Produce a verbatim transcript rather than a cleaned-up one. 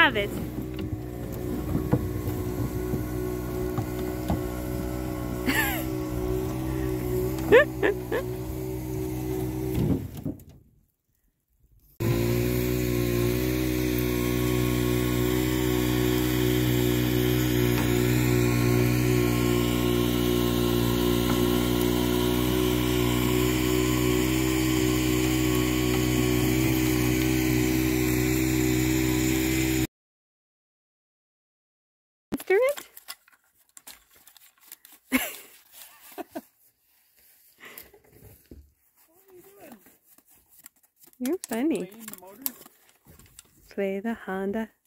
have it. It? You're funny. Playing the motor? Play the Honda